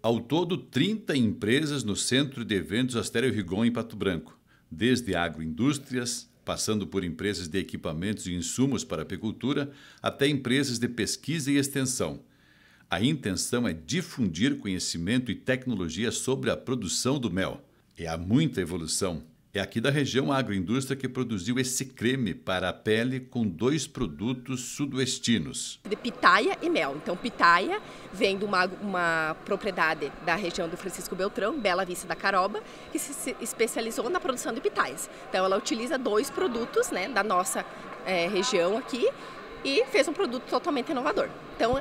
Ao todo, 30 empresas no Centro de Eventos Astério Rigon, em Pato Branco, desde agroindústrias, passando por empresas de equipamentos e insumos para apicultura, até empresas de pesquisa e extensão. A intenção é difundir conhecimento e tecnologia sobre a produção do mel. Há muita evolução. É aqui da região a agroindústria que produziu esse creme para a pele com 2 produtos sudoestinos. De pitaia e mel. Então, pitaia vem de uma propriedade da região do Francisco Beltrão, Bela Vista da Caroba, que se especializou na produção de pitaias. Então, ela utiliza 2 produtos, né, da nossa região aqui e fez um produto totalmente inovador. Então,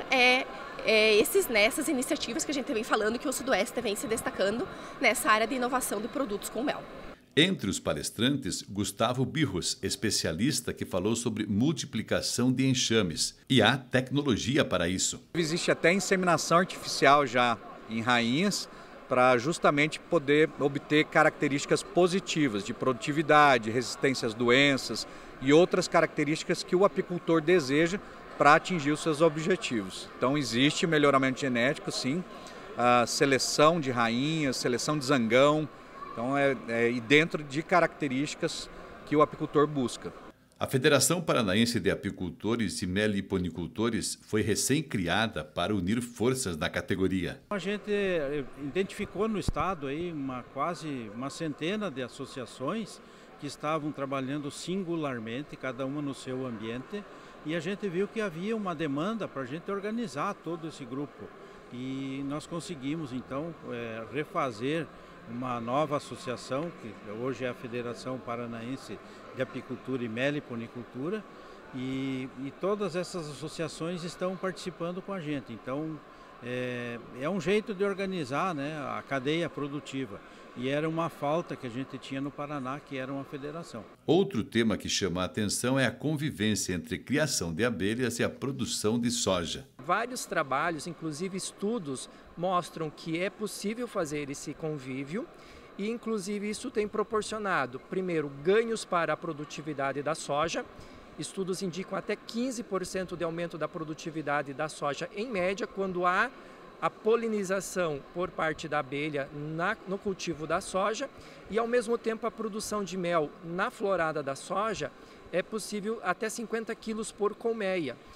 essas iniciativas que a gente vem falando que o Sudoeste vem se destacando nessa área de inovação de produtos com mel. Entre os palestrantes, Gustavo Birros, especialista que falou sobre multiplicação de enxames. E há tecnologia para isso. Existe até inseminação artificial já em rainhas para justamente poder obter características positivas de produtividade, resistência às doenças e outras características que o apicultor deseja para atingir os seus objetivos. Então existe melhoramento genético, sim, a seleção de rainhas, seleção de zangão. Então, e dentro de características que o apicultor busca. A Federação Paranaense de Apicultores e Meliponicultores foi recém-criada para unir forças na categoria. A gente identificou no estado aí quase uma centena de associações que estavam trabalhando singularmente, cada uma no seu ambiente, e a gente viu que havia uma demanda para a gente organizar todo esse grupo. E nós conseguimos, então, refazer uma nova associação, que hoje é a Federação Paranaense de Apicultura e Meliponicultura, e todas essas associações estão participando com a gente. Então, é um jeito de organizar, né, a cadeia produtiva. E era uma falta que a gente tinha no Paraná, que era uma federação. Outro tema que chama a atenção é a convivência entre criação de abelhas e a produção de soja. Vários trabalhos, inclusive estudos, mostram que é possível fazer esse convívio e, inclusive, isso tem proporcionado, primeiro, ganhos para a produtividade da soja. Estudos indicam até 15% de aumento da produtividade da soja em média quando há a polinização por parte da abelha no cultivo da soja e, ao mesmo tempo, a produção de mel na florada da soja é possível até 50 quilos por colmeia.